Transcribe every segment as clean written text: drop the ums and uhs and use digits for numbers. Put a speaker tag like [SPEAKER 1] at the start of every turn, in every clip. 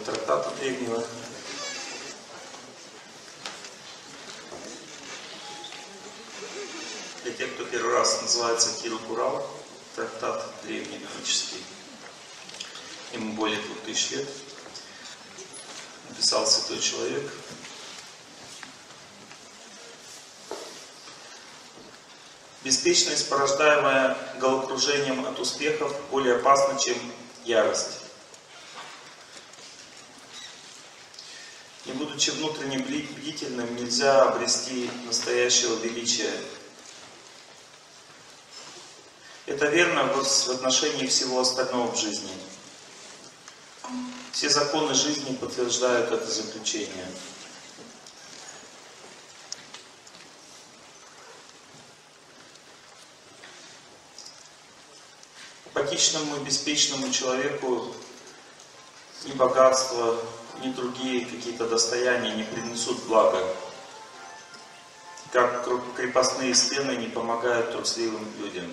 [SPEAKER 1] трактата древнего. Для тех, кто первый раз, называется Тирукурал, трактат древний, ведический. Ему более 2000 лет. Написал святой человек. Беспечность, порождаемая головокружением от успехов, более опасна, чем ярость. Не будучи внутренне бдительным, нельзя обрести настоящего величия. Это верно в отношении всего остального в жизни. Все законы жизни подтверждают это заключение. Апатичному и беспечному человеку ни богатство, ни другие какие-то достояния не принесут блага. Как крепостные стены не помогают трусливым людям.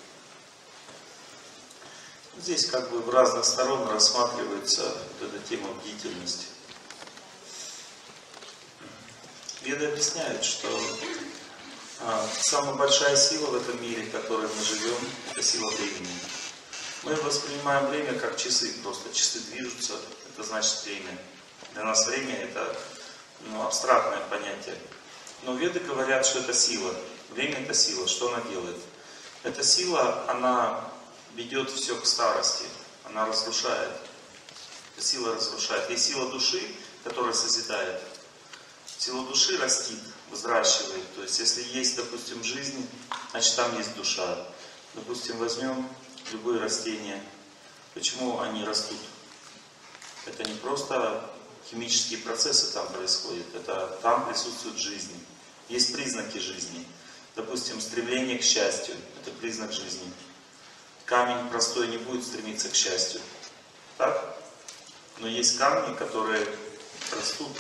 [SPEAKER 1] Здесь как бы в разных сторон рассматривается вот эта тема бдительности. Веды объясняют, что самая большая сила в этом мире, в котором мы живем, это сила времени. Мы воспринимаем время как часы, просто часы движутся, это значит время. Для нас время это абстрактное понятие. Но веды говорят, что это сила. Время это сила. Что она делает? Эта сила, она ведет все к старости, она разрушает. Эта сила разрушает. Есть сила души, которая созидает. Сила души растит, взращивает. То есть, если есть, допустим, жизнь, значит там есть душа. Допустим, возьмем любые растения. Почему они растут? Это не просто химические процессы там происходят, это там присутствует жизнь. Есть признаки жизни. Допустим, стремление к счастью, это признак жизни. Камень простой не будет стремиться к счастью. Так? Но есть камни, которые растут.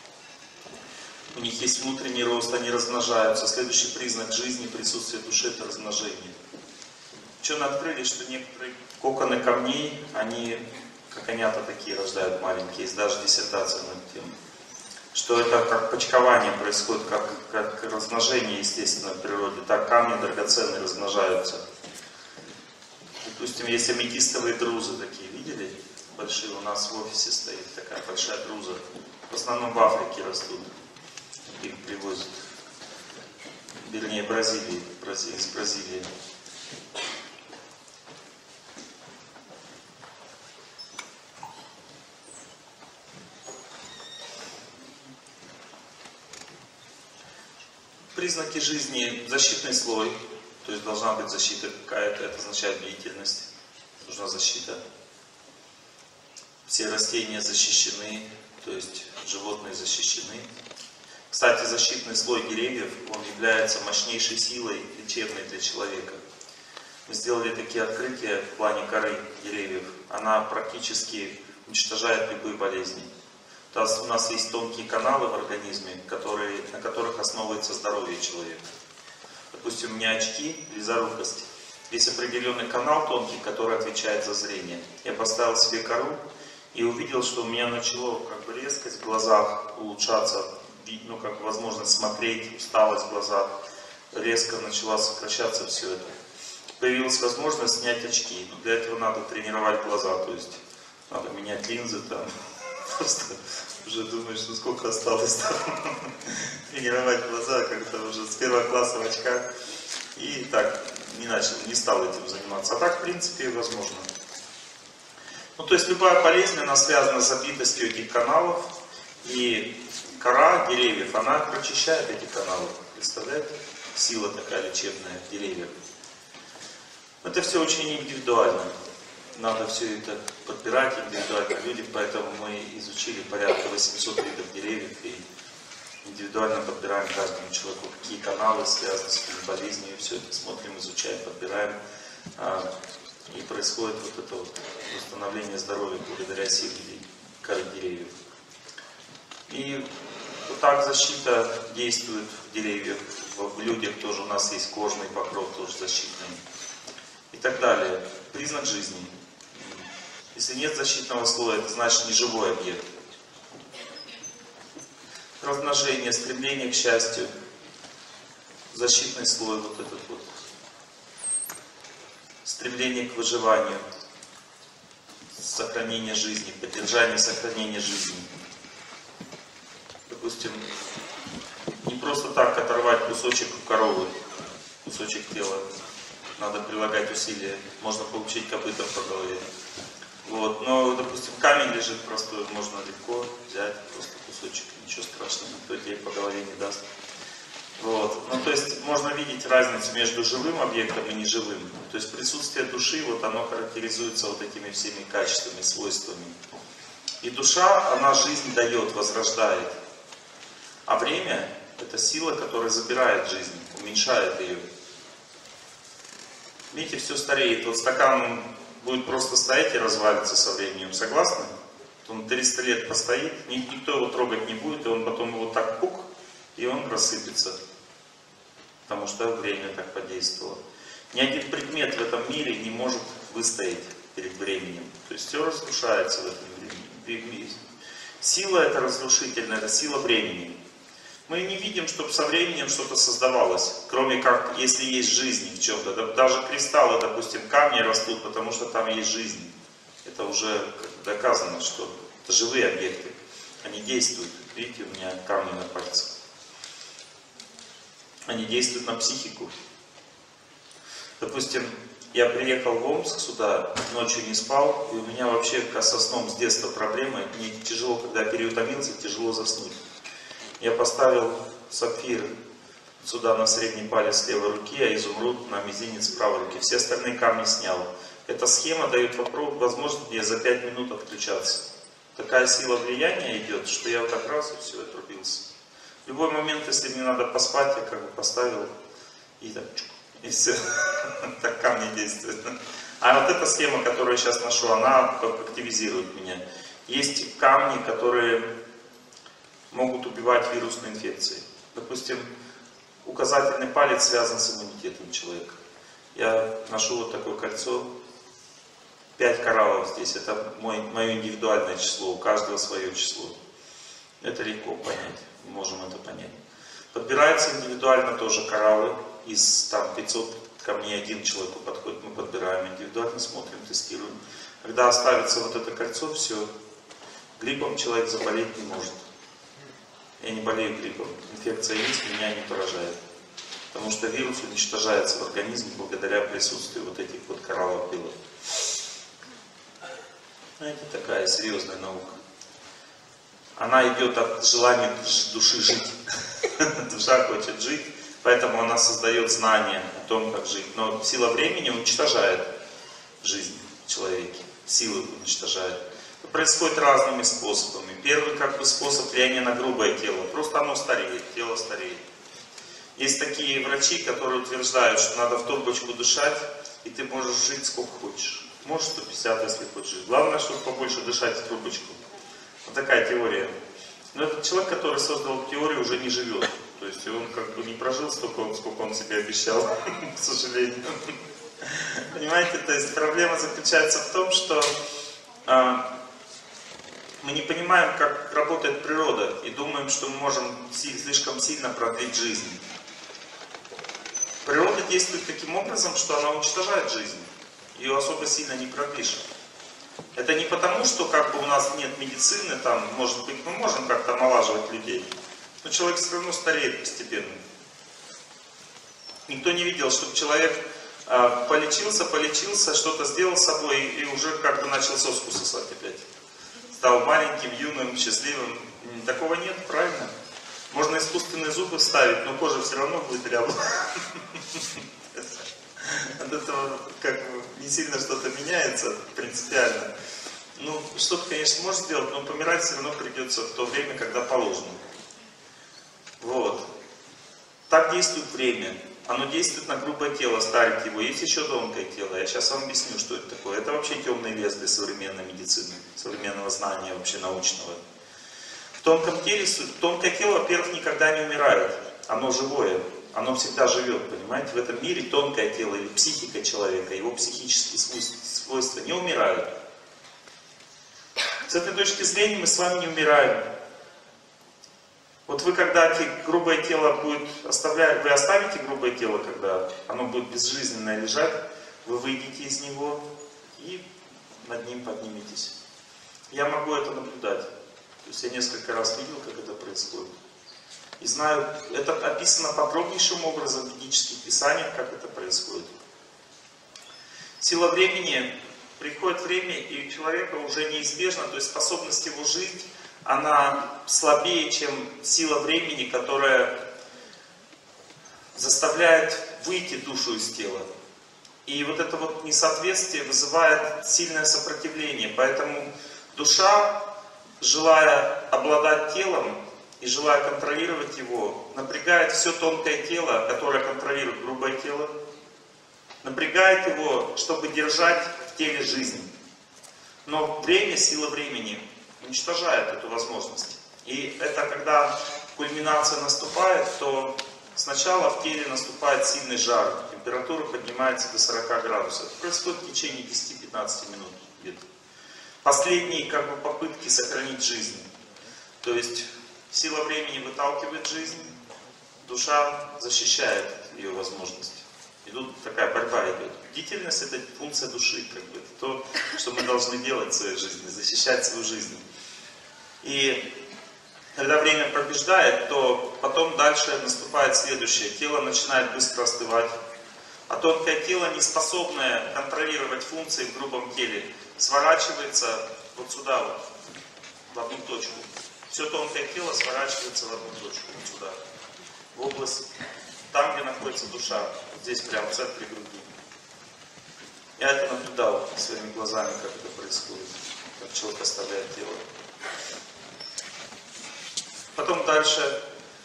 [SPEAKER 1] У них есть внутренний рост, они размножаются. Следующий признак жизни, присутствие души, это размножение. Ученые открыли, что некоторые коконы камней, они, как онята такие, рождают маленькие. Есть даже диссертация на эту тему. Что это как почкование происходит, как размножение естественно в природе. Так камни драгоценные размножаются. Допустим, есть аметистовые друзы такие, видели? Большие, у нас в офисе стоит такая большая друза. В основном в Африке растут. Их привозят. Вернее, из Бразилии. Признаки жизни, защитный слой. То есть должна быть защита какая-то, это означает бдительность. Нужна защита. Все растения защищены, то есть животные защищены. Кстати, защитный слой деревьев, он является мощнейшей силой лечебной для человека. Мы сделали такие открытия в плане коры деревьев. Она практически уничтожает любые болезни. То есть у нас есть тонкие каналы в организме, на которых основывается здоровье человека. Допустим, у меня очки, близорукость. Есть определенный канал тонкий, который отвечает за зрение. Я поставил себе кору и увидел, что у меня начало как бы резкость в глазах улучшаться, возможность смотреть, усталость в глазах. Резко начала сокращаться все это. Появилась возможность снять очки. Но для этого надо тренировать глаза, то есть надо менять линзы там. Просто уже думаешь, ну сколько осталось там. Тренировать глаза как-то уже с первого класса в очках. И так, не стал этим заниматься. А так, в принципе, возможно. Ну, то есть, любая болезнь, она связана с забитостью этих каналов. И кора деревьев, она прочищает эти каналы. Представляете? Сила такая лечебная деревьев. Это все очень индивидуально. Надо все это подбирать индивидуально людям, поэтому мы изучили порядка 800 видов деревьев и индивидуально подбираем каждому человеку, какие каналы связаны с какими болезнями, все это смотрим, изучаем, подбираем. И происходит вот это вот восстановление здоровья благодаря силе коры деревьев. И вот так защита действует в деревьях, в людях тоже у нас есть кожный покров, тоже защитный. И так далее. Признак жизни. Если нет защитного слоя, это значит неживой объект. Размножение, стремление к счастью, защитный слой вот этот вот. Стремление к выживанию, сохранение жизни, поддержание сохранения жизни. Допустим, не просто так оторвать кусочек у коровы, кусочек тела. Надо прилагать усилия. Можно получить копытом по голове. Вот. Но, допустим, камень лежит простой, можно легко взять просто кусочек, ничего страшного, никто тебе по голове не даст. Вот. Ну, то есть можно видеть разницу между живым объектом и неживым. То есть присутствие души, вот оно характеризуется вот этими всеми качествами, свойствами. И душа, она жизнь дает, возрождает. А время — это сила, которая забирает жизнь, уменьшает ее. Видите, все стареет. Вот стакан будет просто стоять и развалиться со временем. Согласны? Он 300 лет постоит, никто его трогать не будет, и он потом его так пук, и он рассыпется. Потому что время так подействовало. Ни один предмет в этом мире не может выстоять перед временем. То есть все разрушается в этом времени. Сила эта разрушительная, это сила времени. Мы не видим, чтобы со временем что-то создавалось, кроме как, если есть жизнь в чем-то. Даже кристаллы, допустим, камни растут, потому что там есть жизнь. Это уже доказано, что это живые объекты. Они действуют. Видите, у меня камни на пальцах. Они действуют на психику. Допустим, я приехал в Омск сюда, ночью не спал, и у меня вообще со сном с детства проблемы. Мне тяжело, когда я переутомился, тяжело заснуть. Я поставил сапфир сюда на средний палец левой руки, а изумруд на мизинец правой руки. Все остальные камни снял. Эта схема дает возможность мне за 5 минут отключаться. Такая сила влияния идет, что я вот так раз и все, отрубился. В любой момент, если мне надо поспать, я как бы поставил и так, и все. Так камни действуют. А вот эта схема, которую я сейчас ношу, она активизирует меня. Есть камни, которые могут убивать вирусные инфекции. Допустим, указательный палец связан с иммунитетом человека. Я ношу вот такое кольцо. 5 кораллов здесь. Это мое индивидуальное число. У каждого свое число. Это легко понять. Мы можем это понять. Подбираются индивидуально тоже кораллы. Из там 500 камней один человеку подходит. Мы подбираем индивидуально, смотрим, тестируем. Когда оставится вот это кольцо, все. Гриппом человек заболеть не может. Я не болею гриппом. Инфекция есть, меня не поражает. Потому что вирус уничтожается в организме благодаря присутствию вот этих вот коралловых белок. Это такая серьезная наука. Она идет от желания души жить. Душа хочет жить, поэтому она создает знания о том, как жить. Но сила времени уничтожает жизнь в человеке. Силы уничтожает. Это происходит разными способами. Первый как бы способ влияния на грубое тело. Просто оно стареет, тело стареет. Есть такие врачи, которые утверждают, что надо в трубочку дышать, и ты можешь жить сколько хочешь. Можешь 150, если хочешь жить. Главное, чтобы побольше дышать в трубочку. Вот такая теория. Но этот человек, который создал теорию, уже не живет. То есть он как бы не прожил столько, сколько он себе обещал, к сожалению. Понимаете, то есть проблема заключается в том, что мы не понимаем, как работает природа, и думаем, что мы можем слишком сильно продлить жизнь. Природа действует таким образом, что она уничтожает жизнь. Ее особо сильно не продлишь. Это не потому, что как бы у нас нет медицины, там, может быть, мы можем как-то омолаживать людей, но человек все равно стареет постепенно. Никто не видел, чтобы человек полечился, что-то сделал с собой и уже как бы начал соску сосать опять. Стал маленьким, юным, счастливым. Такого нет, правильно? Можно искусственные зубы вставить, но кожа все равно будет рябой. От этого как бы не сильно что-то меняется принципиально. Ну, что-то, конечно, может сделать, но помирать все равно придется в то время, когда положено. Вот. Так действует время. Оно действует на грубое тело, старит его. Есть еще тонкое тело. Я сейчас вам объясню, что это такое. Это вообще темный лес для современной медицины, современного знания вообще научного. В тонком теле, тонкое тело, во-первых, никогда не умирает. Оно живое. Оно всегда живет, понимаете? В этом мире тонкое тело или психика человека, его психические свойства не умирают. С этой точки зрения мы с вами не умираем. Вот вы когда грубое тело будет оставлять, вы оставите грубое тело, когда оно будет безжизненное лежать, вы выйдете из него и над ним подниметесь. Я могу это наблюдать. То есть я несколько раз видел, как это происходит. И знаю, это описано подробнейшим образом в ведических писаниях, как это происходит. Сила времени, приходит время, и у человека уже неизбежно, то есть способность его жить, она слабее, чем сила времени, которая заставляет выйти душу из тела. И вот это вот несоответствие вызывает сильное сопротивление. Поэтому душа, желая обладать телом и желая контролировать его, напрягает все тонкое тело, которое контролирует грубое тело, напрягает его, чтобы держать в теле жизнь. Но время, сила времени уничтожает эту возможность. И это когда кульминация наступает, то сначала в теле наступает сильный жар, температура поднимается до 40 градусов. Это происходит в течение 10-15 минут где-то. Последние попытки сохранить жизнь. То есть сила времени выталкивает жизнь, душа защищает ее возможность. И тут такая борьба идет. Бдительность — это функция души, это то, что мы должны делать в своей жизни, защищать свою жизнь. И когда время побеждает, то потом дальше наступает следующее. Тело начинает быстро остывать. А тонкое тело, не способное контролировать функции в грубом теле, сворачивается вот сюда вот, в одну точку. Все тонкое тело сворачивается в одну точку, вот сюда. В область, там, где находится душа. Вот здесь прямо в центре груди. Я это наблюдал своими глазами, как это происходит. Как человек оставляет тело. Потом дальше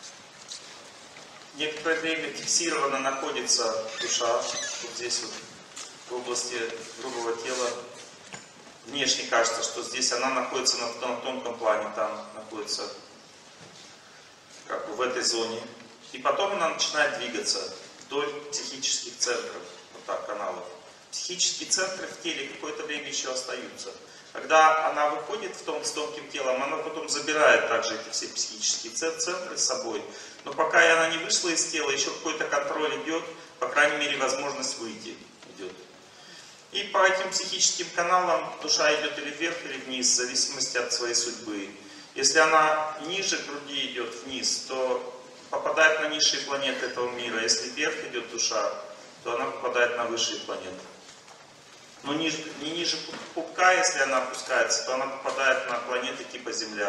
[SPEAKER 1] некоторое время фиксированно находится душа, вот здесь вот, в области грубого тела. Внешне кажется, что здесь она находится на тонком плане, там находится как бы в этой зоне. И потом она начинает двигаться вдоль психических центров, вот так, каналов. Психические центры в теле какое-то время еще остаются. Когда она выходит с тонким телом, она потом забирает также эти все психические центры с собой. Но пока она не вышла из тела, еще какой-то контроль идет, по крайней мере, возможность выйти идет. И по этим психическим каналам душа идет или вверх, или вниз, в зависимости от своей судьбы. Если она ниже груди идет вниз, то попадает на низшие планеты этого мира. Если вверх идет душа, то она попадает на высшие планеты. Но не ниже пупка, если она опускается, то она попадает на планеты типа Земля.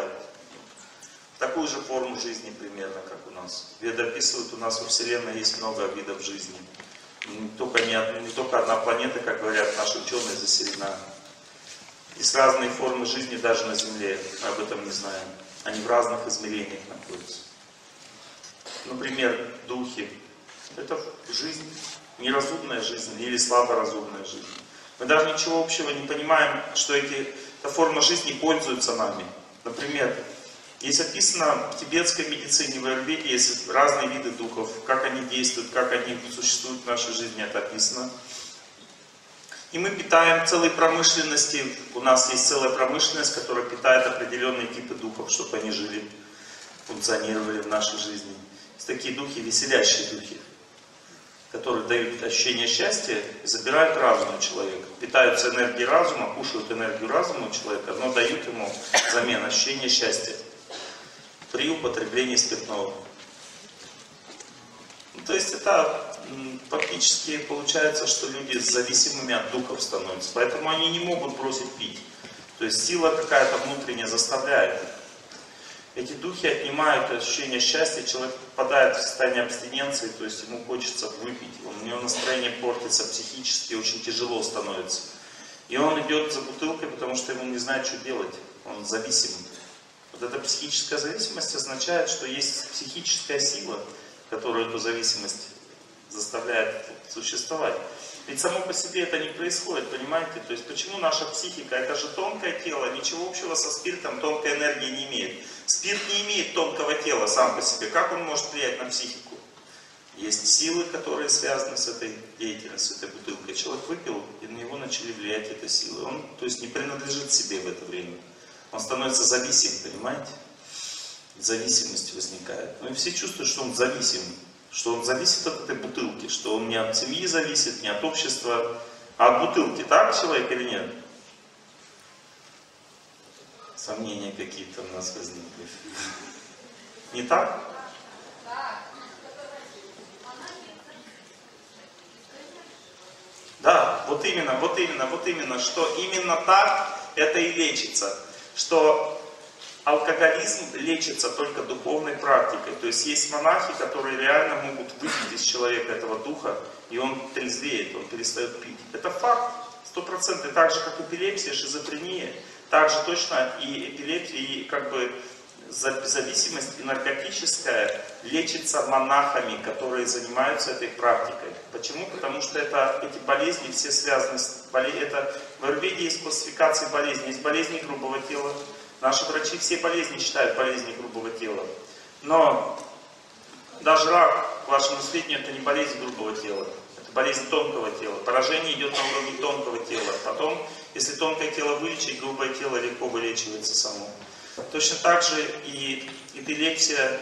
[SPEAKER 1] В такую же форму жизни примерно, как у нас. Веды описывают, у нас во Вселенной есть много видов жизни. Не только одна планета, как говорят наши ученые, заселена. Есть разные формы жизни даже на Земле, мы об этом не знаем. Они в разных измерениях находятся. Например, духи. Это жизнь, неразумная жизнь или слаборазумная жизнь. Мы даже ничего общего не понимаем, что эта форма жизни пользуется нами. Например, есть описано в тибетской медицине, в аюрведе есть разные виды духов, как они действуют, как они существуют в нашей жизни, это описано. И мы питаем целой промышленности, у нас есть целая промышленность, которая питает определенные типы духов, чтобы они жили, функционировали в нашей жизни. Есть такие духи, веселящие духи, которые дают ощущение счастья и забирают разум у человека. Питаются энергией разума, кушают энергию разума у человека, но дают ему взамен ощущение счастья при употреблении спиртного. То есть это фактически получается, что люди зависимыми от духов становятся. Поэтому они не могут бросить пить. То есть сила какая-то внутренняя заставляет. Эти духи отнимают ощущение счастья, человек попадает в состояние абстиненции, то есть ему хочется выпить, у него настроение портится психически, очень тяжело становится. И он идет за бутылкой, потому что ему не знает, что делать, он зависим. Вот эта психическая зависимость означает, что есть психическая сила, которая эту зависимость заставляет существовать. Ведь само по себе это не происходит, понимаете? То есть почему наша психика, это же тонкое тело, ничего общего со спиртом, тонкой энергии не имеет. Спирт не имеет тонкого тела сам по себе. Как он может влиять на психику? Есть силы, которые связаны с этой деятельностью, с этой бутылкой. Человек выпил, и на него начали влиять эти силы. Он, то есть, не принадлежит себе в это время. Он становится зависим, понимаете? Зависимость возникает. Ну и все чувствуют, что он зависим. Что он зависит от этой бутылки. Что он не от семьи зависит, не от общества, а от бутылки. Так человек или нет? Сомнения какие-то у нас возникли. Не так? Да, вот именно, что именно так это и лечится. Что алкоголизм лечится только духовной практикой. То есть есть монахи, которые реально могут выпить из человека этого духа, и он трезвеет, он перестает пить. Это факт, 100%. Так же, как эпилепсия, шизофрения, так же точно и эпилепсия, и как бы зависимость и наркотическая лечится монахами, которые занимаются этой практикой. Почему? Потому что эти болезни все связаны с в аюрведе есть классификация болезней. Есть болезни грубого тела. Наши врачи все болезни считают болезни грубого тела. Но даже рак, к вашему сведению, это не болезнь грубого тела. Это болезнь тонкого тела. Поражение идет на уровне тонкого тела. Потом, если тонкое тело вылечить, грубое тело легко вылечивается само. Точно так же и эпилепсия,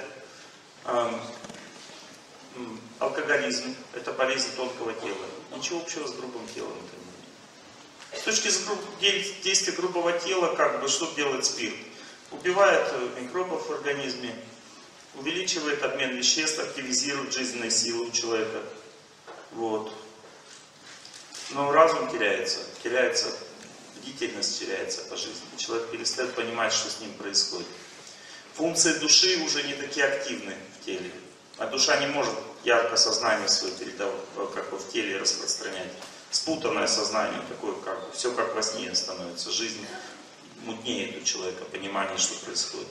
[SPEAKER 1] алкоголизм – это болезнь тонкого тела. Ничего общего с грубым телом это не имеет. С точки зрения действия грубого тела, как бы, что делает спирт? Убивает микробов в организме, увеличивает обмен веществ, активизирует жизненные силы у человека. Вот. Но разум теряется, бдительность теряется по жизни. Человек перестает понимать, что с ним происходит. Функции души уже не такие активны в теле. А душа не может ярко сознание свое как бы в теле распространять. Спутанное сознание, такое как все как во сне становится. Жизнь мутнеет у человека, понимание, что происходит.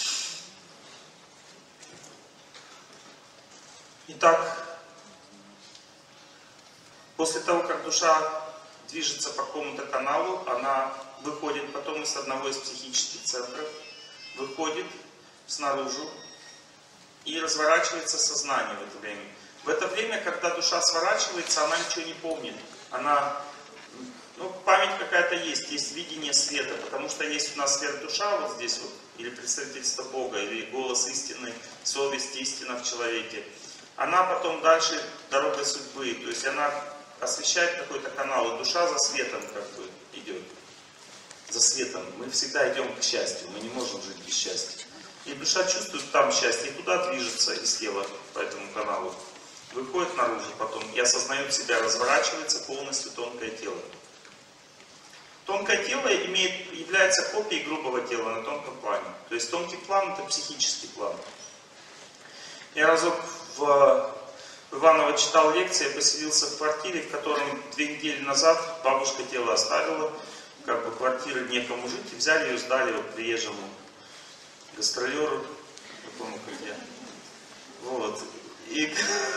[SPEAKER 1] Итак, после того, как душа движется по какому-то каналу, она выходит потом из одного из психических центров, выходит снаружи и разворачивается сознание в это время. В это время, когда душа сворачивается, она ничего не помнит. Память какая-то есть видение света, потому что есть у нас сверхдуша вот здесь вот, или представительство Бога, или голос истины, совесть, истина в человеке. Она потом дальше дорогой судьбы, то есть она освещает какой-то канал, и душа за светом как бы идет. За светом. Мы всегда идем к счастью, мы не можем жить без счастья. И душа чувствует там счастье, и туда движется из тела по этому каналу. Выходит наружу потом и осознает себя, разворачивается полностью тонкое тело. Тонкое тело является копией грубого тела на тонком плане. То есть тонкий план — это психический план. Я разок в Иваново читал лекции, я поселился в квартире, в котором 2 недели назад бабушка тело оставила, как бы квартиры некому жить, и взяли ее, сдали вот приезжему гастролеру, такому как я. Вот. И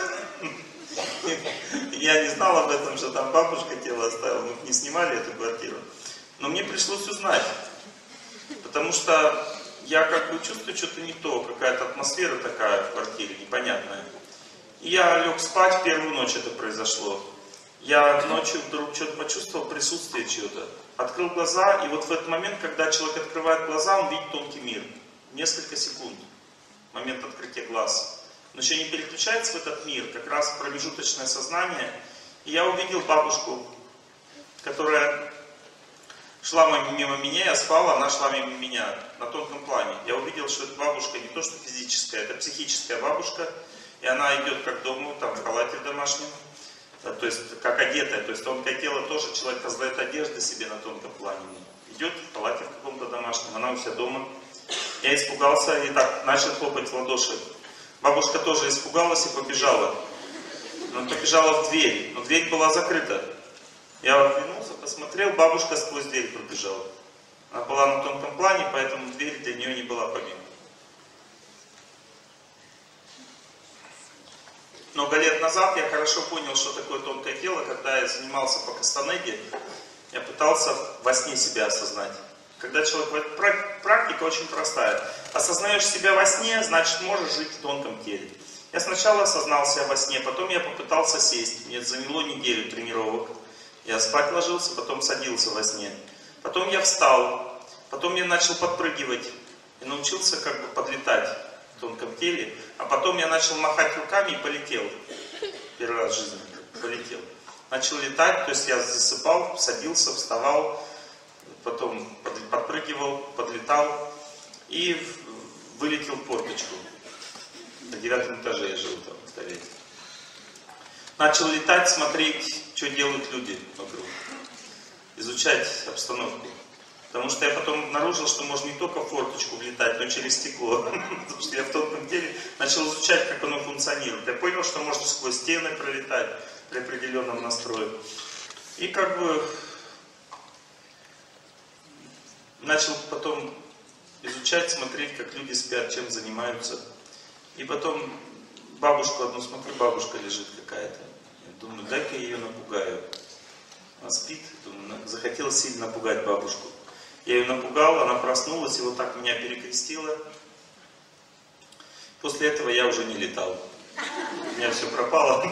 [SPEAKER 1] я не знал об этом, что там бабушка тело оставила, мы не снимали эту квартиру. Но мне пришлось узнать, потому что я как бы чувствую что-то не то, какая-то атмосфера такая в квартире, непонятная. И я лег спать, первую ночь это произошло. Я ночью вдруг что-то почувствовал, присутствие чего-то. Открыл глаза, и вот в этот момент, когда человек открывает глаза, он видит тонкий мир. Несколько секунд. Момент открытия глаз. Но еще не переключается в этот мир, как раз промежуточное сознание. И я увидел бабушку, которая шла мимо меня, я спал, она шла мимо меня на тонком плане. Я увидел, что эта бабушка не то что физическая, это психическая бабушка. И она идет как дома, там в халате домашнем, то есть как одетая, то есть тонкое тело тоже, человек раздает одежды себе на тонком плане. Идет в халате в каком-то домашнем, она у себя дома. Я испугался и так начал хлопать в ладоши. Бабушка тоже испугалась и побежала. Но побежала в дверь, но дверь была закрыта. Я оглянулся, посмотрел, бабушка сквозь дверь пробежала. Она была на тонком плане, поэтому дверь для нее не была помеха. Много лет назад я хорошо понял, что такое тонкое тело, когда я занимался по Кастанеде, я пытался во сне себя осознать. Когда человек, практика очень простая. Осознаешь себя во сне, значит можешь жить в тонком теле. Я сначала осознал себя во сне, потом я попытался сесть. Мне заняло неделю тренировок. Я спать ложился, потом садился во сне. Потом я встал. Потом я начал подпрыгивать и научился как бы подлетать в тонком теле. А потом я начал махать руками и полетел. Первый раз в жизни полетел. Начал летать, то есть я засыпал, садился, вставал, потом подпрыгивал, подлетал и вылетел в форточку. На 9 этаже я жил там, представляете. Начал летать, смотреть, что делают люди вокруг. Изучать обстановку. Потому что я потом обнаружил, что можно не только в форточку влетать, но и через стекло. Потому что я в тонком теле начал изучать, как оно функционирует. Я понял, что можно сквозь стены пролетать при определенном настрое. И как бы начал потом изучать, смотреть, как люди спят, чем занимаются. И потом бабушку одну смотрю, бабушка лежит какая-то. Я думаю, дай-ка я ее напугаю. Она спит, думаю, захотелось сильно напугать бабушку. Я ее напугал, она проснулась и вот так меня перекрестила. После этого я уже не летал. У меня все пропало.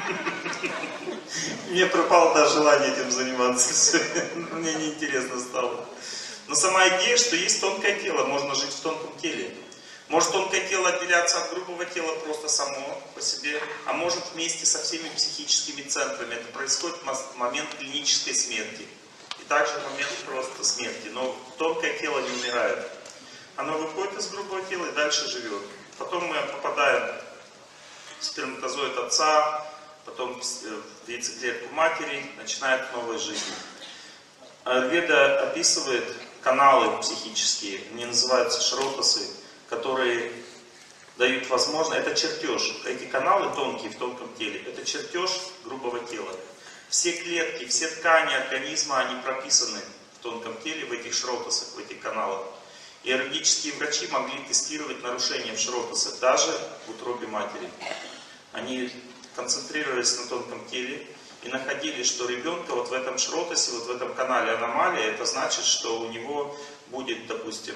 [SPEAKER 1] Мне пропало даже желание этим заниматься. Мне неинтересно стало. Но сама идея, что есть тонкое тело, можно жить в тонком теле. Может тонкое тело отделяться от грубого тела просто само по себе, а может вместе со всеми психическими центрами. Это происходит в момент клинической смерти. И также в момент просто смерти. Но тонкое тело не умирает. Оно выходит из грубого тела и дальше живет. Потом мы попадаем в сперматозоид отца, потом в яйцеклетку матери, начинает новая жизнь. Аюрведа описывает каналы психические, они называются шротасы, которые дают возможность, это чертеж, эти каналы тонкие в тонком теле, это чертеж грубого тела. Все клетки, все ткани организма, они прописаны в тонком теле, в этих шротасах, в этих каналах. И аюрведические врачи могли тестировать нарушения в шротасах, даже в утробе матери. Они концентрировались на тонком теле и находили, что ребенка вот в этом шротасе, вот в этом канале аномалия, это значит, что у него будет, допустим,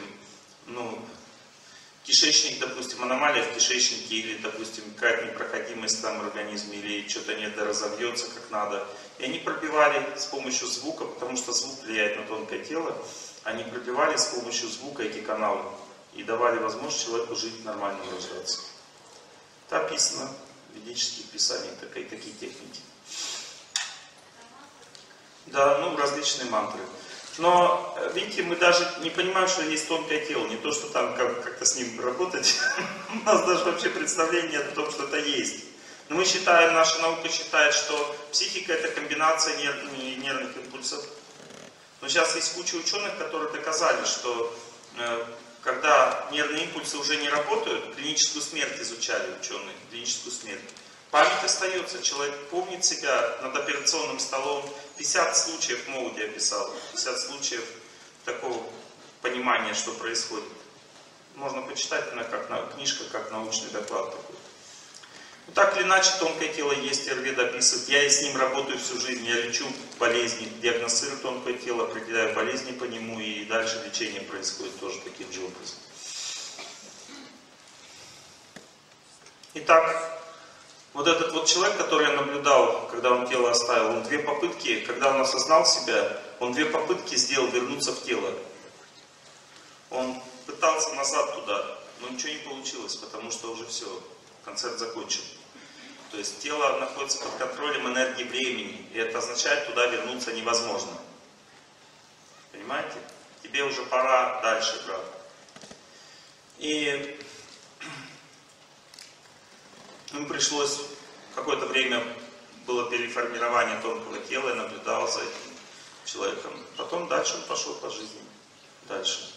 [SPEAKER 1] кишечник, допустим, аномалия в кишечнике, или, допустим, какая-то непроходимость там в организме, или что-то недоразовьется как надо. И они пробивали с помощью звука, потому что звук влияет на тонкое тело, они пробивали с помощью звука эти каналы и давали возможность человеку жить нормально, рождаться. Это описано в ведических писаниях, такие техники. Да, различные мантры. Но, видите, мы даже не понимаем, что есть тонкое тело, не то, что там как-то с ним работать. У нас даже вообще представление нет о том, что это есть. Но мы считаем, наша наука считает, что психика это комбинация нервных импульсов. Но сейчас есть куча ученых, которые доказали, что когда нервные импульсы уже не работают, клиническую смерть изучали ученые, клиническую смерть. Память остается, человек помнит себя над операционным столом. 50 случаев в Моуди описал, 50 случаев такого понимания, что происходит. Можно почитать, как книжка, как научный доклад такой. Но так или иначе, тонкое тело есть, аюрведа описывает. Я и с ним работаю всю жизнь, я лечу болезни, диагностирую тонкое тело, определяю болезни по нему, и дальше лечение происходит тоже таким же образом. Итак, вот этот вот человек, который я наблюдал, когда он тело оставил, он 2 попытки, когда он осознал себя, он 2 попытки сделал вернуться в тело. Он пытался назад туда, но ничего не получилось, потому что уже все, концерт закончен. То есть тело находится под контролем энергии времени, и это означает, туда вернуться невозможно. Понимаете? Тебе уже пора дальше, брат. И им пришлось, какое-то время было переформирование тонкого тела, я наблюдал за этим человеком. Потом дальше он пошел по жизни. Дальше.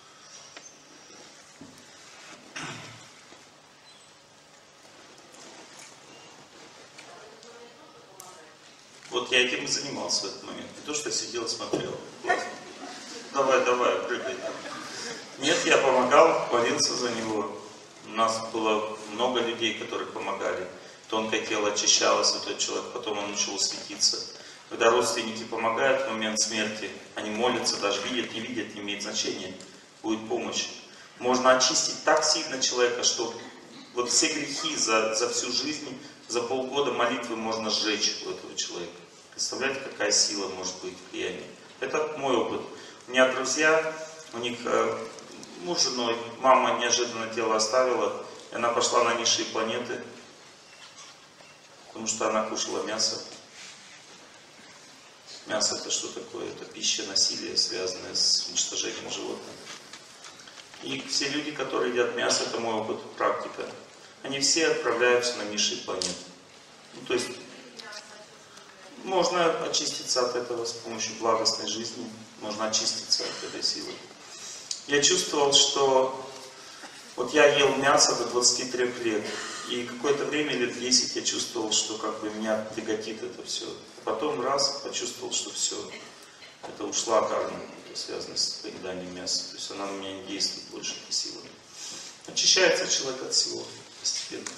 [SPEAKER 1] Вот я этим и занимался в этот момент. Не то, что я сидел и смотрел. Классно. Давай, прыгай. Нет, я помогал, молился за него. У нас было много людей, которые помогали. Тонкое тело очищалось, этот человек, потом он начал светиться. Когда родственники помогают в момент смерти, они молятся, даже видят, не видят, не имеет значения. Будет помощь. Можно очистить так сильно человека, что вот все грехи за всю жизнь, за полгода молитвы можно сжечь у этого человека. Представляете, какая сила может быть в влиянии? Это мой опыт. У меня друзья, У них муж с женой, мама неожиданно тело оставила, и она пошла на низшие планеты, потому что она кушала мясо. Мясо это что такое? Это пища, насилие, связанное с уничтожением животных. И все люди, которые едят мясо, это мой опыт, практика, они все отправляются на низшие планеты. Ну, то есть можно очиститься от этого с помощью благостной жизни, можно очиститься от этой силы. Я чувствовал, что вот я ел мясо до 23 лет, и какое-то время, лет 10, я чувствовал, что как бы меня тяготит это все. А потом раз почувствовал, что все, это ушла карма, связанная с поеданием мяса. То есть она на меня не действует больше этой силой. Очищается человек от всего постепенно.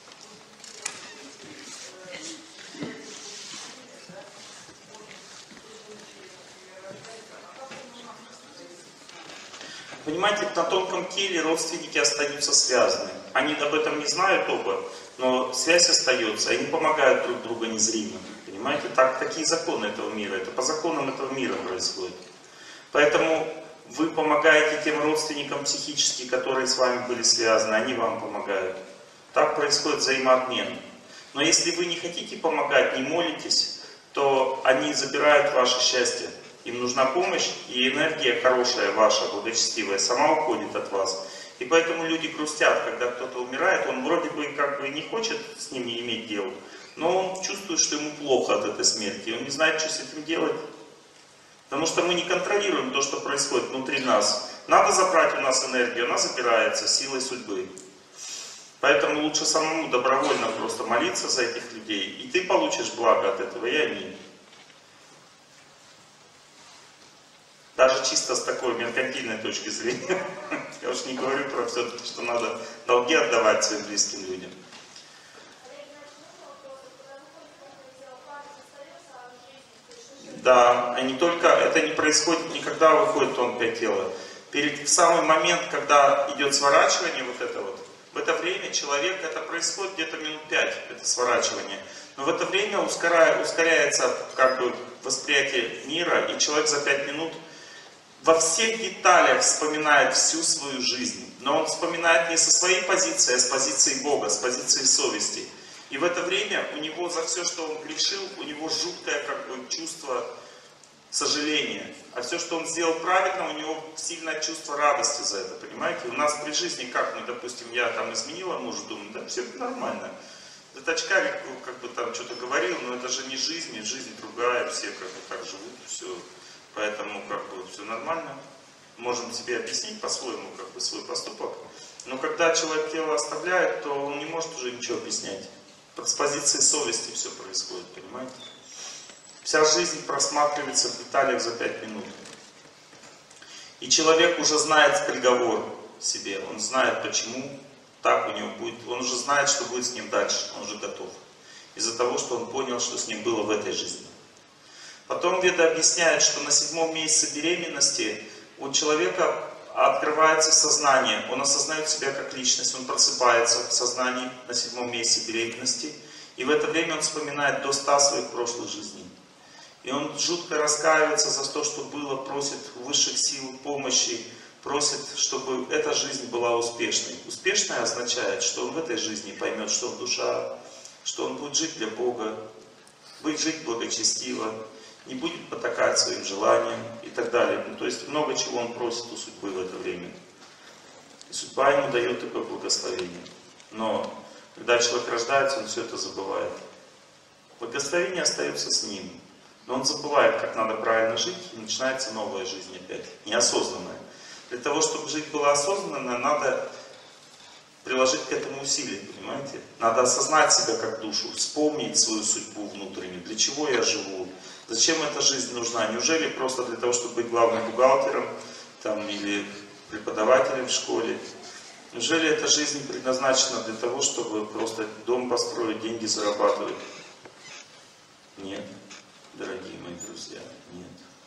[SPEAKER 1] Понимаете, на тонком теле родственники остаются связаны. Они об этом не знают оба, но связь остается, они помогают друг другу незримо. Понимаете, такие законы этого мира, это по законам этого мира происходит. Поэтому вы помогаете тем родственникам психически, которые с вами были связаны, они вам помогают. Так происходит взаимообмен. Но если вы не хотите помогать, не молитесь, то они забирают ваше счастье. Им нужна помощь, и энергия хорошая ваша, благочестивая, сама уходит от вас. И поэтому люди грустят, когда кто-то умирает, он вроде бы как бы не хочет с ними иметь дело, но он чувствует, что ему плохо от этой смерти, и он не знает, что с этим делать. Потому что мы не контролируем то, что происходит внутри нас. Надо забрать у нас энергию, она забирается силой судьбы. Поэтому лучше самому добровольно просто молиться за этих людей, и ты получишь благо от этого, и они. Даже чисто с такой меркантильной точки зрения. Я уж не говорю про все, что надо долги отдавать своим близким людям. Да, не только, это не происходит никогда выходит тонкое тело. В самый момент, когда идет сворачивание, вот это вот, в это время человек, это происходит где-то минут 5, это сворачивание. Но в это время ускоряется как бы восприятие мира, и человек за 5 минут во всех деталях вспоминает всю свою жизнь. Но он вспоминает не со своей позиции, а с позиции Бога, с позиции совести. И в это время у него за все, что он грешил, у него жуткое как бы чувство сожаления. А все, что он сделал правильно, у него сильное чувство радости за это, понимаете? У нас при жизни, как мы, допустим, я там изменила мужу, думаю, да, все нормально. Этот очкарик как бы там что-то говорил, но это же не жизнь другая, все как бы так живут, все. Поэтому как бы все нормально. Можем себе объяснить по-своему как бы свой поступок. Но когда человек тело оставляет, то он не может уже ничего объяснять. С позиции совести все происходит, понимаете? Вся жизнь просматривается в деталях за 5 минут. И человек уже знает приговор себе. Он знает, почему так у него будет. Он уже знает, что будет с ним дальше. Он уже готов. Из-за того, что он понял, что с ним было в этой жизни. Потом Веда объясняет, что на 7-м месяце беременности у человека открывается сознание, он осознает себя как личность, он просыпается в сознании на 7-м месяце беременности, и в это время он вспоминает до 100 своих прошлых жизней. И он жутко раскаивается за то, что было, просит высших сил помощи, просит, чтобы эта жизнь была успешной. Успешная означает, что он в этой жизни поймет, что он душа, что он будет жить для Бога, будет жить благочестиво, не будет потакать своим желаниям и так далее. Ну, то есть много чего он просит у судьбы в это время. И судьба ему дает такое благословение. Но когда человек рождается, он все это забывает. Благословение остается с ним. Но он забывает, как надо правильно жить, и начинается новая жизнь опять, неосознанная. Для того, чтобы жить было осознанно, надо приложить к этому усилия, понимаете? Надо осознать себя как душу, вспомнить свою судьбу внутреннюю, для чего я живу. Зачем эта жизнь нужна? Неужели просто для того, чтобы быть главным бухгалтером там, или преподавателем в школе? Неужели эта жизнь предназначена для того, чтобы просто дом построить, деньги зарабатывать? Нет, дорогие мои друзья, нет.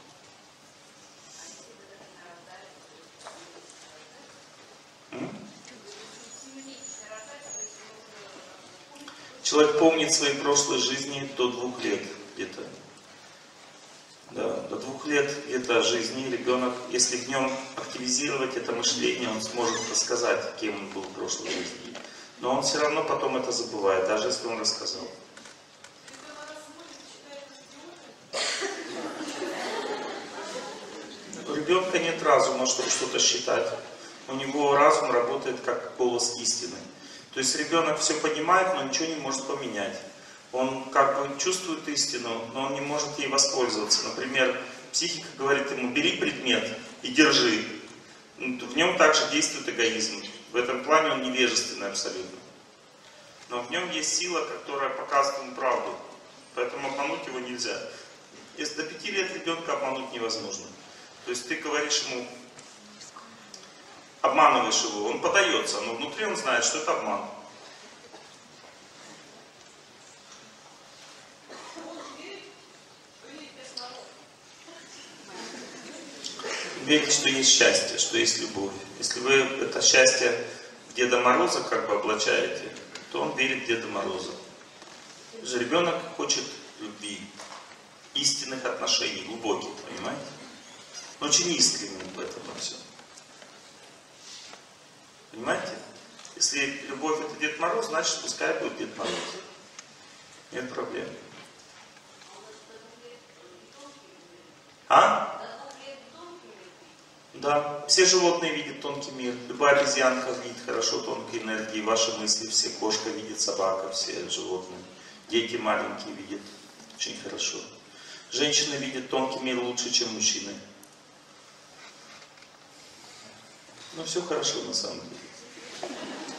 [SPEAKER 1] Человек помнит свои прошлые жизни до 2 лет где-то. Да, до 2 лет где-то жизни ребенок, если в нем активизировать это мышление, он сможет рассказать, кем он был в прошлой жизни. Но он все равно потом это забывает, даже если он рассказал. У ребенка нет разума, чтобы что-то считать. У него разум работает как голос истины. То есть ребенок все понимает, но ничего не может поменять. Он как бы чувствует истину, но он не может ей воспользоваться. Например, психика говорит ему: бери предмет и держи. В нем также действует эгоизм. В этом плане он невежественный абсолютно. Но в нем есть сила, которая показывает ему правду. Поэтому обмануть его нельзя. Если до 5 лет ребенка обмануть невозможно. То есть ты говоришь ему, обманываешь его, он подается, но внутри он знает, что это обман. Верить, что есть счастье, что есть любовь. Если вы это счастье Деда Мороза как бы облачаете, то он верит в Деда Мороза. Же ребенок хочет любви, истинных отношений, глубоких, понимаете? Но очень искренне в этом во всем. Понимаете? Если любовь это Дед Мороз, значит пускай будет Дед Мороз. Нет проблем. А? Да, все животные видят тонкий мир. Любая обезьянка видит хорошо тонкой энергии. Ваши мысли, все, кошка видит, собака, все животные. Дети маленькие видят очень хорошо. Женщины видят тонкий мир лучше, чем мужчины. Ну все хорошо на самом деле.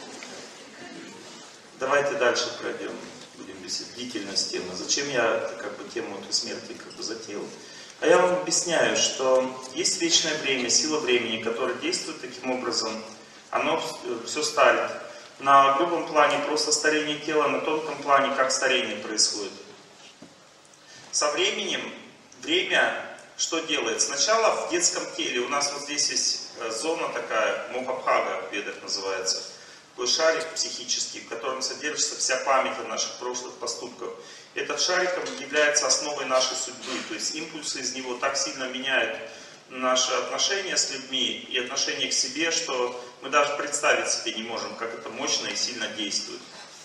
[SPEAKER 1] Давайте дальше пройдем. Будем беседовать. Длительность темы. Зачем я как бы тему этой смерти как бы затеял? А я вам объясняю, что есть вечное время, сила времени, которая действует таким образом. Оно все старит. На грубом плане просто старение тела, на тонком плане как старение происходит. Со временем время что делает? Сначала в детском теле, у нас вот здесь есть зона такая, Мохабхага в ведах называется. Такой шарик психический, в котором содержится вся память о наших прошлых поступках. Этот шарик является основой нашей судьбы, то есть импульсы из него так сильно меняют наши отношения с людьми и отношение к себе, что мы даже представить себе не можем, как это мощно и сильно действует.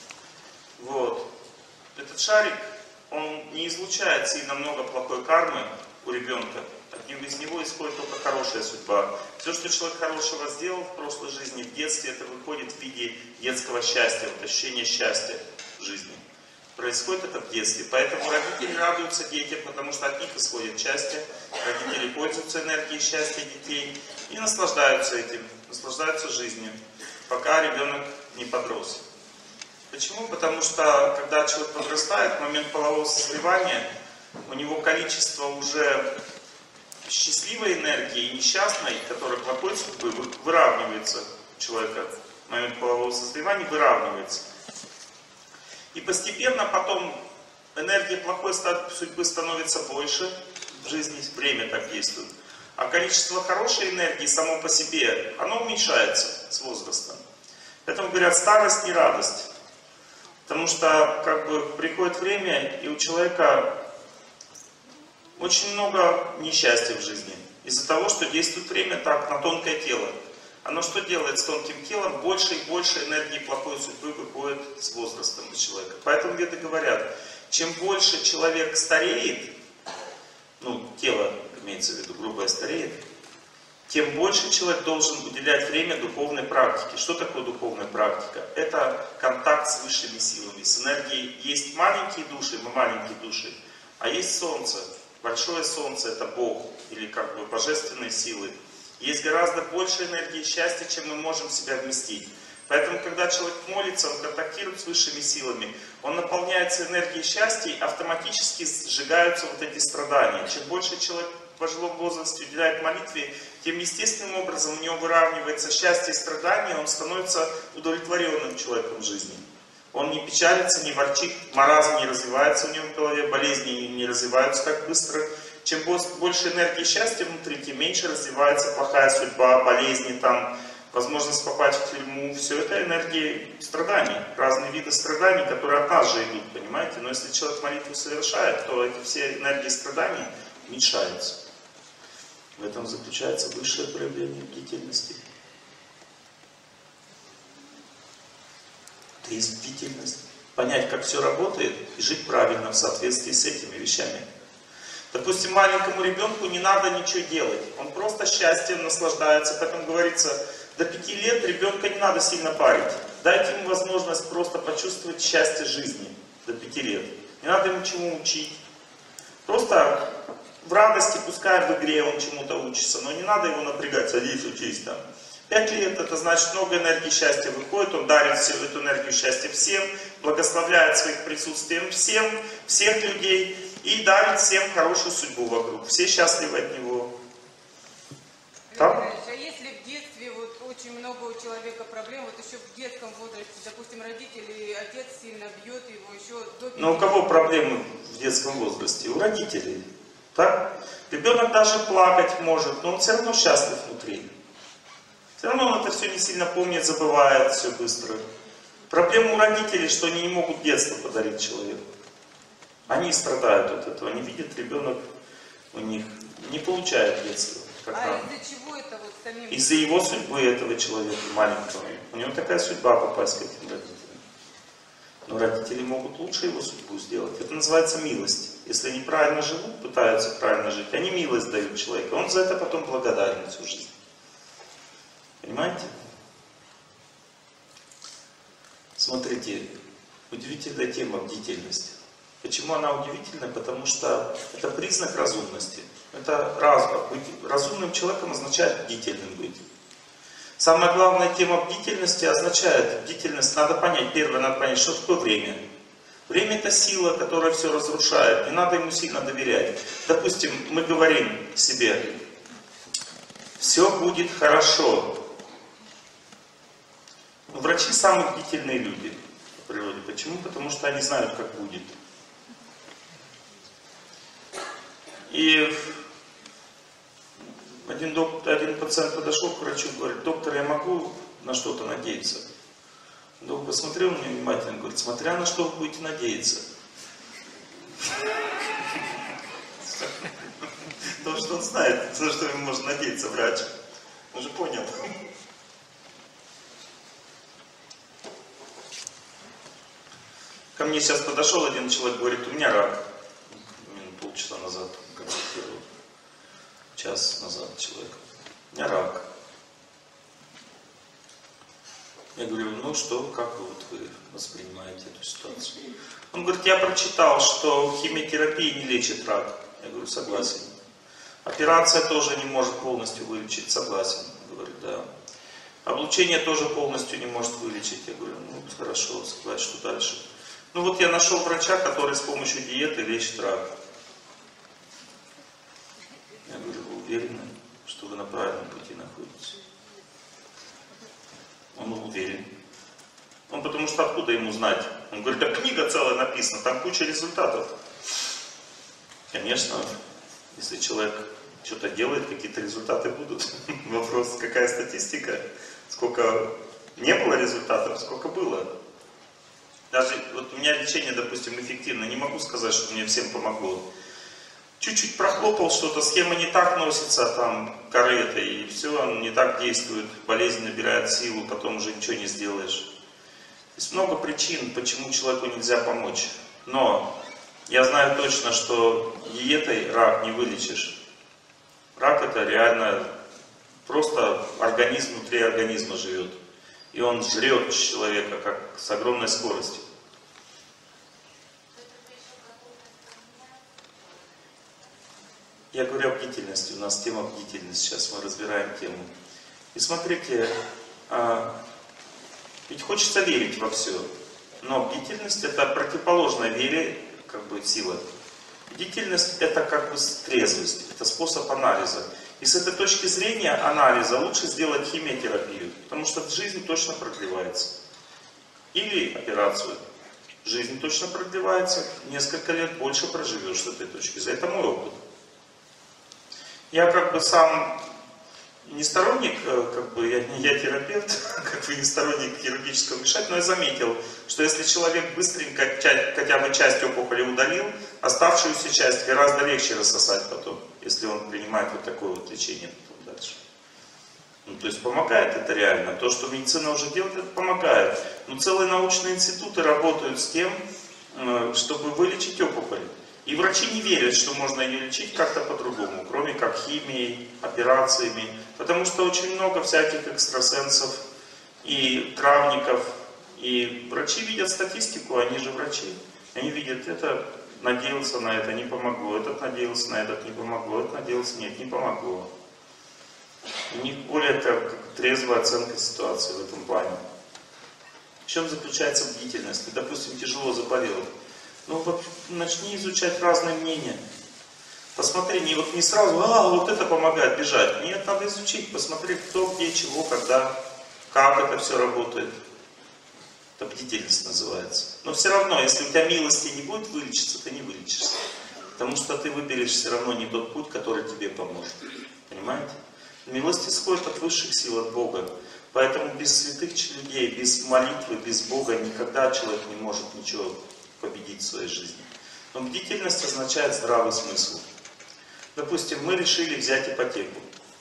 [SPEAKER 1] Вот. Этот шарик, он не излучает сильно много плохой кармы у ребенка. Из него исходит только хорошая судьба. Все, что человек хорошего сделал в прошлой жизни, в детстве, это выходит в виде детского счастья, вот ощущения счастья в жизни. Происходит это в детстве. Поэтому родители радуются детям, потому что от них исходит счастье. Родители пользуются энергией счастья детей и наслаждаются этим, наслаждаются жизнью, пока ребенок не подрос. Почему? Потому что, когда человек подрастает, в момент полового созревания, у него количество уже счастливой энергии и несчастной, которая плохой судьбы, выравнивается у человека. В момент полового созревания выравнивается. И постепенно потом энергия плохой судьбы становится больше, в жизни время так действует. А количество хорошей энергии само по себе, оно уменьшается с возрастом. Поэтому говорят, старость не радость. Потому что как бы приходит время, и у человека очень много несчастья в жизни. Из-за того, что действует время так на тонкое тело. Оно что делает с тонким телом? Больше и больше энергии плохой судьбы выходит с возрастом у человека. Поэтому веды говорят, чем больше человек стареет, ну, тело имеется в виду, грубое стареет, тем больше человек должен уделять время духовной практике. Что такое духовная практика? Это контакт с высшими силами, с энергией. Есть маленькие души, мы маленькие души, а есть солнце. Большое солнце это Бог, или как бы божественные силы. Есть гораздо больше энергии счастья, чем мы можем в себя вместить. Поэтому, когда человек молится, он контактирует с высшими силами, он наполняется энергией счастья, и автоматически сжигаются вот эти страдания. Чем больше человек в пожилом возрасте уделяет молитве, тем естественным образом у него выравнивается счастье и страдания, он становится удовлетворенным человеком в жизни. Он не печалится, не ворчит, маразм не развивается у него в голове, болезни не развиваются так быстро. Чем больше энергии счастья внутри, тем меньше развивается плохая судьба, болезни, там, возможность попасть в тюрьму. Все это энергии страданий, разные виды страданий, которые от нас же идут, понимаете? Но если человек молитву совершает, то эти все энергии страданий уменьшаются. В этом заключается высшее проявление бдительности. Это есть бдительность. Понять, как все работает, и жить правильно в соответствии с этими вещами. Допустим, маленькому ребенку не надо ничего делать. Он просто счастьем наслаждается. Поэтому говорится, до 5 лет ребенка не надо сильно парить. Дайте ему возможность просто почувствовать счастье жизни до 5 лет. Не надо ему чему учить. Просто в радости, пускай в игре он чему-то учится, но не надо его напрягать, садись, учись там. 5 лет, это значит, много энергии счастья выходит, он дарит всю эту энергию счастья всем, благословляет своих присутствием всех людей и дарит всем хорошую судьбу вокруг. Все счастливы от него.
[SPEAKER 2] А если в детстве вот очень много у человека проблем, вот еще в детском возрасте, допустим, родители, отец сильно бьет его еще до 5 лет.
[SPEAKER 1] Но у кого проблемы в детском возрасте? У родителей. Так? Ребенок даже плакать может, но он все равно счастлив внутри. Все равно он это все не сильно помнит, забывает все быстро. Проблема у родителей, что они не могут детство подарить человеку. Они страдают от этого. Они видят, ребенок у них не получает детство.
[SPEAKER 2] Из-за чего это вот самим?
[SPEAKER 1] Из-за его судьбы этого человека маленького. У него такая судьба попасть к этим родителям. Но родители могут лучше его судьбу сделать. Это называется милость. Если они правильно живут, пытаются правильно жить, они милость дают человеку. Он за это потом благодарен всю жизнь. Понимаете? Смотрите, удивительная тема бдительность. Почему она удивительная? Потому что это признак разумности. Это быть разумным человеком означает бдительным быть. Самая главная тема бдительности означает, бдительность надо понять, первое надо понять, что такое время. Время это сила, которая все разрушает, не надо ему сильно доверять. Допустим, мы говорим себе, все будет хорошо. Врачи самые бдительные люди в природе. Почему? Потому что они знают, как будет. И один пациент подошел к врачу и говорит, доктор, я могу на что-то надеяться? Доктор посмотрел на меня внимательно и говорит, смотря на что вы будете надеяться. Потому что он знает, на что ему можно надеяться, врач. Он же понял. Ко мне сейчас подошел один человек, говорит, у меня рак. Полчаса назад консультировал. Час назад человек. У меня рак. Я говорю, ну что, как вы воспринимаете эту ситуацию? Он говорит, я прочитал, что химиотерапия не лечит рак. Я говорю, согласен. Операция тоже не может полностью вылечить. Согласен. Говорит, да. Облучение тоже полностью не может вылечить. Я говорю, ну хорошо, согласен, что дальше? Ну вот я нашел врача, который с помощью диеты лечит рак. Я говорю, вы уверены, что вы на правильном пути находитесь? Он уверен. Он потому что откуда ему знать? Он говорит, да книга целая написана, там куча результатов. Конечно, если человек что-то делает, какие-то результаты будут. Вопрос, какая статистика? Сколько не было результатов, сколько было? Даже вот у меня лечение, допустим, эффективно. Не могу сказать, что мне всем помогло. Чуть-чуть прохлопал что-то, схема не так носится, там, корыто, и все, он не так действует, болезнь набирает силу, потом уже ничего не сделаешь. Есть много причин, почему человеку нельзя помочь. Но я знаю точно, что диетой рак не вылечишь. Рак это реально просто организм внутри организма живет. И он жрет человека как с огромной скоростью. Я говорю о бдительности, у нас тема бдительность, сейчас мы разбираем тему. И смотрите, ведь хочется верить во все, но бдительность это противоположная вере, как бы сила. Бдительность это как бы трезвость, это способ анализа. И с этой точки зрения анализа лучше сделать химиотерапию, потому что жизнь точно продлевается. Или операцию. Жизнь точно продлевается, несколько лет больше проживешь с этой точки зрения. Это мой опыт. Я как бы сам не сторонник, как бы я терапевт, как бы не сторонник хирургического вмешательства, но я заметил, что если человек быстренько хотя бы часть опухоли удалил, оставшуюся часть гораздо легче рассосать потом. если он принимает вот такое вот лечение потом дальше. Ну, то есть помогает это реально. То, что медицина уже делает, это помогает. Но целые научные институты работают с тем, чтобы вылечить опухоль. И врачи не верят, что можно ее лечить как-то по-другому, кроме как химией, операциями. Потому что очень много всяких экстрасенсов и травников. И врачи видят статистику, они же врачи. Они видят, это надеялся на это, не помогло. Этот надеялся на этот, не помогло. Этот надеялся, нет, не помогло. У них более трезвая оценка ситуации в этом плане. В чем заключается бдительность? Ты, допустим, тяжело заболел. Ну, начни изучать разные мнения. Посмотри, не сразу, вот это помогает бежать. Нет, надо изучить, посмотреть, кто, где, чего, когда, как это все работает. Это бдительность называется. Но все равно, если у тебя милости не будет вылечиться, ты не вылечишься. Потому что ты выберешь все равно не тот путь, который тебе поможет. Понимаете? Милость исходит от высших сил, от Бога. Поэтому без святых людей, без молитвы, без Бога никогда человек не может ничего победить в своей жизни. Но бдительность означает здравый смысл. Допустим, мы решили взять ипотеку.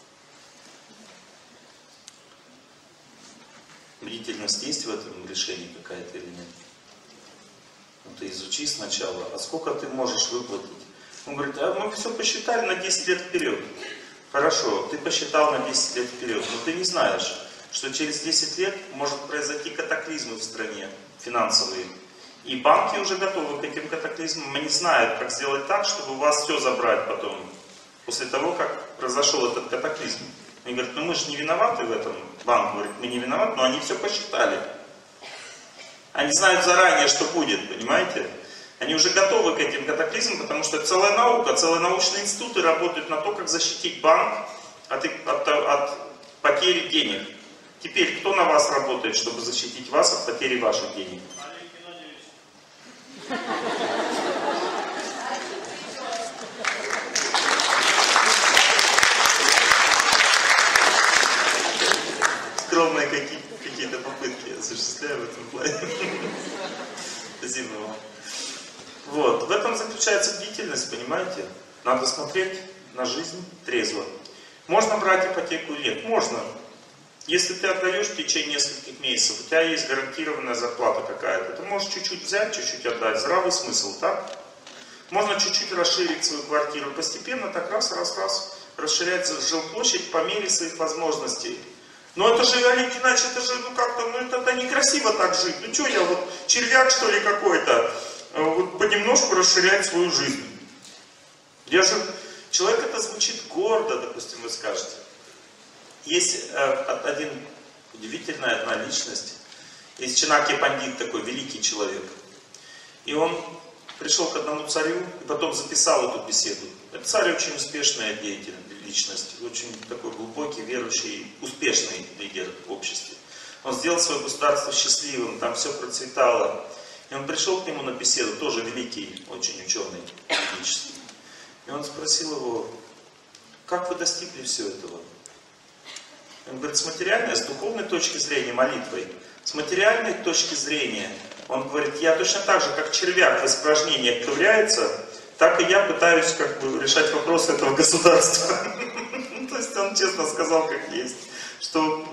[SPEAKER 1] Бдительность есть в этом решении какая-то или нет? Ну, ты изучи сначала, а сколько ты можешь выплатить? Он говорит, а мы все посчитали на 10 лет вперед. Хорошо, ты посчитал на 10 лет вперед, но ты не знаешь, что через 10 лет может произойти катаклизмы в стране, финансовые. И банки уже готовы к этим катаклизмам, они знают, как сделать так, чтобы у вас все забрать потом, после того, как произошел этот катаклизм. Они говорят, ну мы же не виноваты в этом. Банк говорит, мы не виноваты, но они все посчитали. Они знают заранее, что будет, понимаете? Они уже готовы к этим катаклизмам, потому что это целая наука, целые научные институты работают на то, как защитить банк от потери денег. Теперь, кто на вас работает, чтобы защитить вас от потери ваших денег? Скромные какие-то попытки осуществляю в этом плане. Спасибо вам. Вот, в этом заключается бдительность, понимаете? Надо смотреть на жизнь трезво. Можно брать ипотеку или нет? Можно. Если ты отдаешь в течение нескольких месяцев, у тебя есть гарантированная зарплата какая-то, ты можешь чуть-чуть взять, чуть-чуть отдать. Здравый смысл, так? Можно чуть-чуть расширить свою квартиру. Постепенно так раз, расширять жилплощадь по мере своих возможностей. Но это же, Олег Геннадьевич, это же, это некрасиво так жить. Ну что я, червяк что ли какой-то? Понемножку расширять свою жизнь. Человек это звучит гордо, допустим, вы скажете. Есть удивительная одна личность. Есть Чинаки Пандит, такой великий человек. И он пришел к одному царю и потом записал эту беседу. Этот царь очень успешная личность, очень такой глубокий, верующий, успешный лидер в обществе. Он сделал свое государство счастливым, там все процветало. И он пришел к нему на беседу, тоже великий, очень ученый, величественный. И он спросил его, как вы достигли всего этого? Он говорит, с материальной, с духовной точки зрения, молитвой. С материальной точки зрения, он говорит, я точно так же, как червяк в испражнениях ковыряется, так и я пытаюсь решать вопросы этого государства. То есть он честно сказал, как есть, что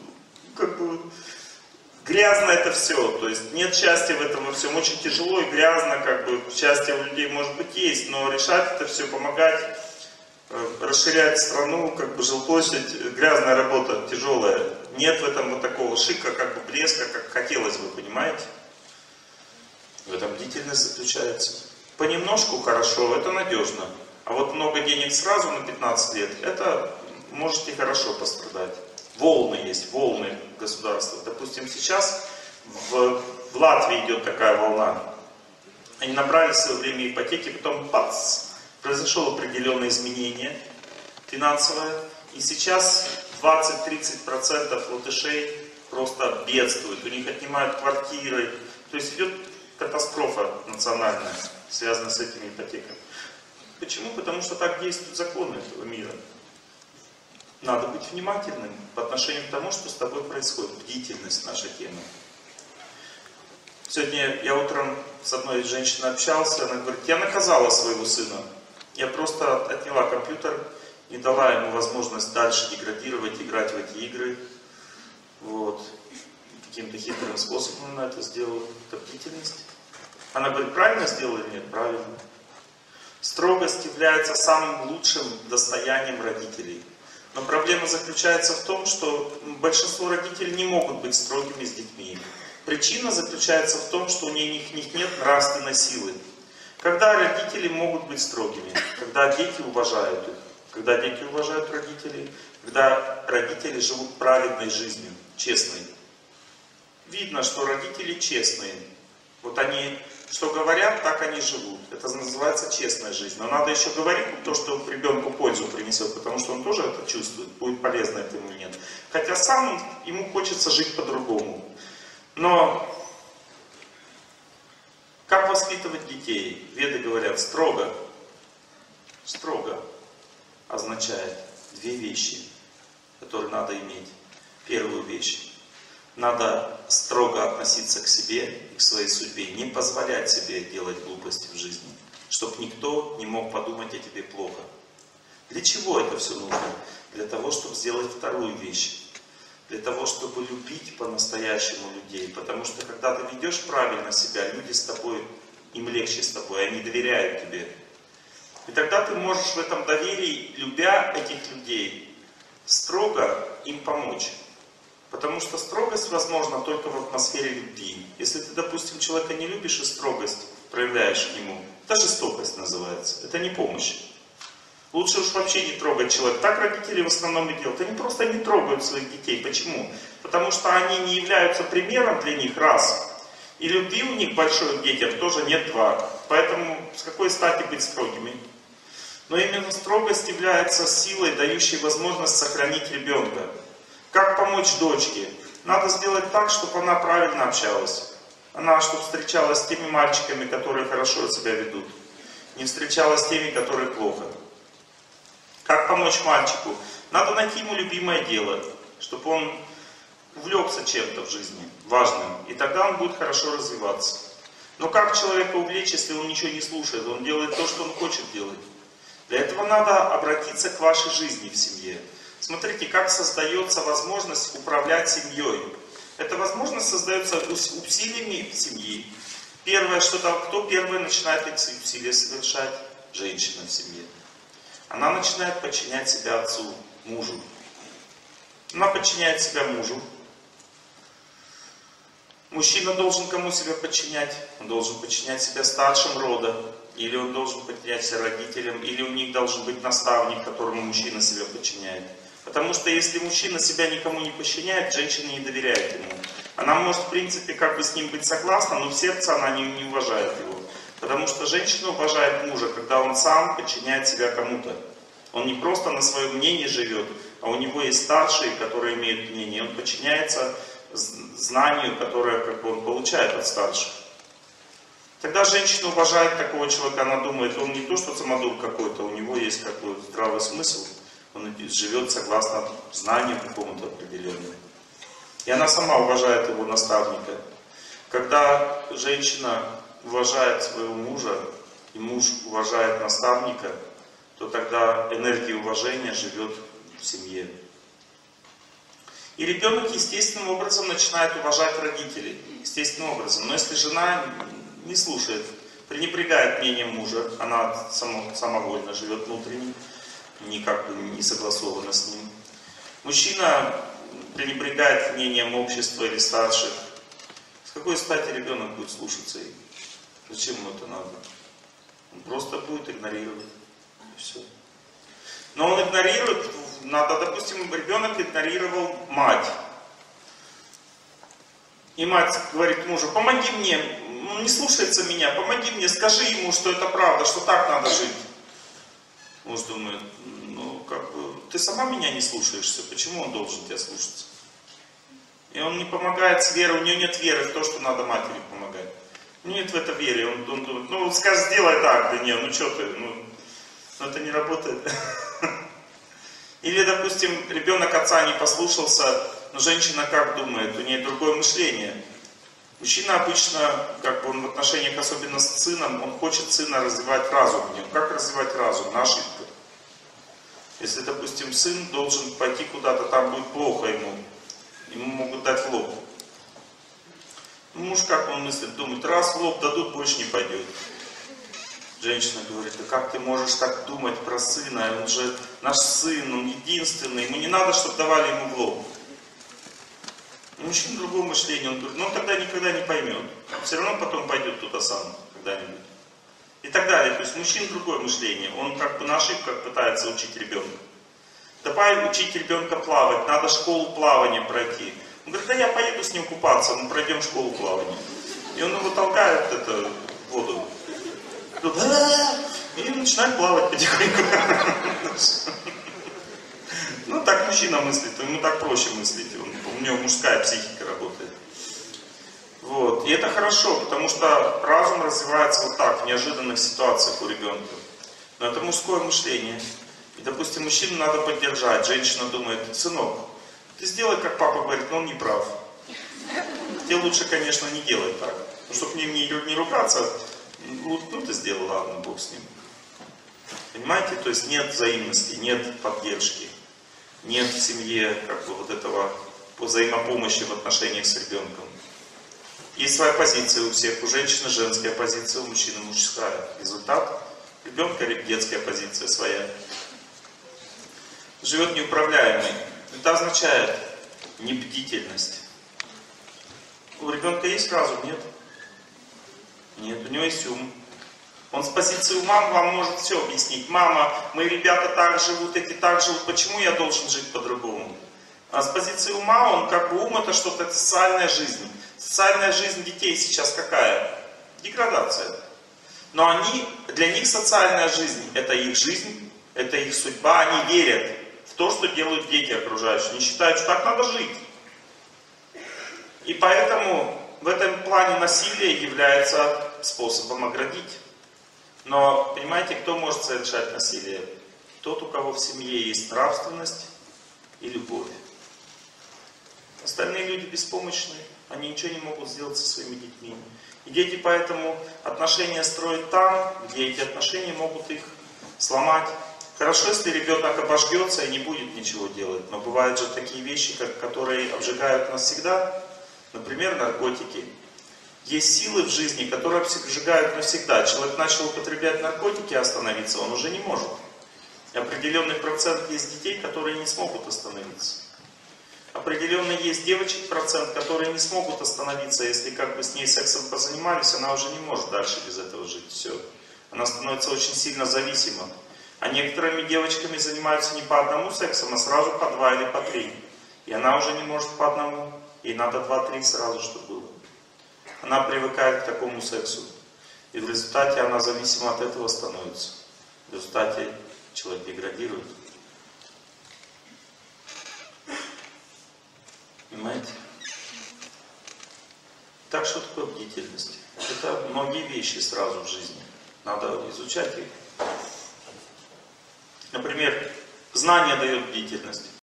[SPEAKER 1] грязно это все, то есть нет счастья в этом во всем, очень тяжело и грязно, счастье у людей может быть есть, но решать это все, помогать, расширять страну, жилплощадь, грязная работа, тяжелая. Нет в этом такого шика, блеска, как хотелось бы, понимаете? В этом бдительность заключается. Понемножку хорошо, это надежно. А много денег сразу на 15 лет, это можете хорошо пострадать. Волны есть, волны государства. Допустим, сейчас в Латвии идет такая волна. Они набрали в свое время ипотеки, потом бац, произошло определенное изменение финансовое. И сейчас 20-30% латышей просто бедствуют. У них отнимают квартиры. То есть идет катастрофа национальная, связанная с этими ипотеками. Почему? Потому что так действуют законы этого мира. Надо быть внимательным по отношению к тому, что с тобой происходит. Бдительность — наша тема. Сегодня я утром с одной женщиной общался, она говорит, я наказала своего сына. Я просто отняла компьютер, не дала ему возможность дальше деградировать, играть в эти игры. Вот. Каким-то хитрым способом она это сделала. Это бдительность. Она говорит, правильно сделала или нет? Правильно. Строгость является самым лучшим достоянием родителей. Но проблема заключается в том, что большинство родителей не могут быть строгими с детьми. Причина заключается в том, что у них нет нравственной силы. Когда родители могут быть строгими? Когда дети уважают их. Когда дети уважают родителей. Когда родители живут праведной жизнью, честной. Видно, что родители честные. Вот они что говорят, так они живут. Это называется честная жизнь. Но надо еще говорить то, что ребенку пользу принесет, потому что он тоже это чувствует, будет полезно это ему или нет. Хотя сам ему хочется жить по-другому. Но как воспитывать детей? Веды говорят, строго. Строго означает две вещи, которые надо иметь. Первую вещь. Надо строго относиться к себе и к своей судьбе. Не позволять себе делать глупости в жизни. Чтобы никто не мог подумать о тебе плохо. Для чего это все нужно? Для того, чтобы сделать вторую вещь. Для того, чтобы любить по-настоящему людей. Потому что когда ты ведешь правильно себя, люди с тобой, им легче с тобой, они доверяют тебе. И тогда ты можешь в этом доверии, любя этих людей, строго им помочь. Потому что строгость возможна только в атмосфере любви. Если ты, допустим, человека не любишь и строгость проявляешь к нему, это жестокость называется, это не помощь. Лучше уж вообще не трогать человека. Так родители в основном и делают. Они просто не трогают своих детей. Почему? Потому что они не являются примером для них, раз. И любви у них большой к детям тоже нет, два. Поэтому с какой стати быть строгими? Но именно строгость является силой, дающей возможность сохранить ребенка. Как помочь дочке? Надо сделать так, чтобы она правильно общалась. Она, чтобы встречалась с теми мальчиками, которые хорошо себя ведут. Не встречалась с теми, которые плохо. Как помочь мальчику? Надо найти ему любимое дело, чтобы он увлекся чем-то в жизни, важным. И тогда он будет хорошо развиваться. Но как человека увлечь, если он ничего не слушает? Он делает то, что он хочет делать. Для этого надо обратиться к вашей жизни в семье. Смотрите, как создается возможность управлять семьей. Эта возможность создается усилиями семьи. Первое, кто первый начинает эти усилия совершать? Женщина в семье. Она начинает подчинять себя отцу, мужу. Она подчиняет себя мужу. Мужчина должен кому себя подчинять? Он должен подчинять себя старшим рода. Или он должен подчинять себя родителям. Или у них должен быть наставник, которому мужчина себя подчиняет. Потому что если мужчина себя никому не подчиняет, женщина не доверяет ему. Она может, в принципе, как бы с ним быть согласна, но в сердце она не уважает его. Потому что женщина уважает мужа, когда он сам подчиняет себя кому-то. Он не просто на своем мнении живет, а у него есть старшие, которые имеют мнение. Он подчиняется знанию, которое он получает от старших. Тогда женщина уважает такого человека, она думает, он не то что самодур какой-то, у него есть какой-то здравый смысл. Он живет согласно знанию какому-то определенному. И она сама уважает его наставника. Когда женщина уважает своего мужа, и муж уважает наставника, то тогда энергия уважения живет в семье. И ребенок естественным образом начинает уважать родителей. Естественным образом. Но если жена не слушает, пренебрегает мнением мужа, она самовольно живет внутренне, никак не согласована с ним. Мужчина пренебрегает мнением общества или старших. С какой стати ребенок будет слушаться их? Зачем ему это надо? Он просто будет игнорировать. И все. Но он игнорирует, допустим, ребенок игнорировал мать. И мать говорит мужу, помоги мне, он не слушается меня, помоги мне, скажи ему, что это правда, что так надо жить. Муж думает, ты сама меня не слушаешься, почему он должен тебя слушаться? И он не помогает с верой, у него нет веры в то, что надо матери помогать. Нет в это веры, он думает, скажи, сделай так, да нет, что ты, это не работает. Или, допустим, ребенок отца не послушался, но женщина как думает, у нее другое мышление. Мужчина обычно, как бы он в отношениях, особенно с сыном, он хочет сына развивать разум в нем. Как развивать разум? На ошибках. Если, допустим, сын должен пойти куда-то, там будет плохо ему могут дать в лоб. Муж, как он мыслит, думает, раз в лоб дадут, больше не пойдет. Женщина говорит, а как ты можешь так думать про сына? Он же наш сын, он единственный, ему не надо, чтобы давали ему в лоб. У мужчин другое мышление, он говорит, ну он тогда никогда не поймет. Все равно потом пойдет туда сам когда-нибудь. И так далее. То есть у мужчин другое мышление. Он как бы на ошибках пытается учить ребенка. Давай учить ребенка плавать, надо школу плавания пройти. Он говорит, да я поеду с ним купаться, мы пройдем школу плавания. И он его толкает в воду. И начинает плавать потихоньку. Ну так мужчина мыслит, ему так проще мыслить. У него мужская психика работает. Вот. И это хорошо, потому что разум развивается вот так, в неожиданных ситуациях у ребенка. Но это мужское мышление. И, допустим, мужчину надо поддержать. Женщина думает, сынок, ты сделай, как папа говорит, но он не прав. Тебе лучше, конечно, не делать так. Ну, чтобы не ругаться, ну ты сделал, ладно, Бог с ним. Понимаете? То есть нет взаимности, нет поддержки. Нет в семье как бы вот этого взаимопомощи в отношениях с ребенком. Есть своя позиция у всех. У женщины женская позиция, у мужчины мужская. Результат ребенка детская позиция своя. Живет неуправляемый. Это означает небдительность. У ребенка есть разум? Нет. Нет, у него есть ум. Он с позиции ума вам может все объяснить. Мама, мои ребята так живут, эти так живут, почему я должен жить по-другому? А с позиции ума, он как бы ум это что-то, это социальная жизнь. Социальная жизнь детей сейчас какая? Деградация. Но для них социальная жизнь, это их судьба, они верят в то, что делают дети окружающие. Они считают, что так надо жить. И поэтому в этом плане насилие является способом оградить. Но, понимаете, кто может совершать насилие? Тот, у кого в семье есть нравственность и любовь. Остальные люди беспомощны, они ничего не могут сделать со своими детьми. И дети поэтому отношения строят там, где эти отношения могут их сломать. Хорошо, если ребенок обожгется и не будет ничего делать, но бывают же такие вещи, которые обжигают нас всегда. Например, наркотики. Есть силы в жизни, которые обжигают навсегда. Человек начал употреблять наркотики, а остановиться он уже не может. Определенный процент есть детей, которые не смогут остановиться. Определенно есть девочек процент, которые не смогут остановиться, если как бы с ней сексом позанимались, она уже не может дальше без этого жить. Все. Она становится очень сильно зависима. А некоторыми девочками занимаются не по одному сексом, а сразу по 2 или по 3. И она уже не может по одному. Ей надо 2-3 сразу, чтобы было. Она привыкает к такому сексу. И в результате она зависима от этого становится. В результате человек деградирует. Понимаете? Так что такое бдительность? Это многие вещи сразу в жизни. Надо изучать их. Например, знание дает бдительность.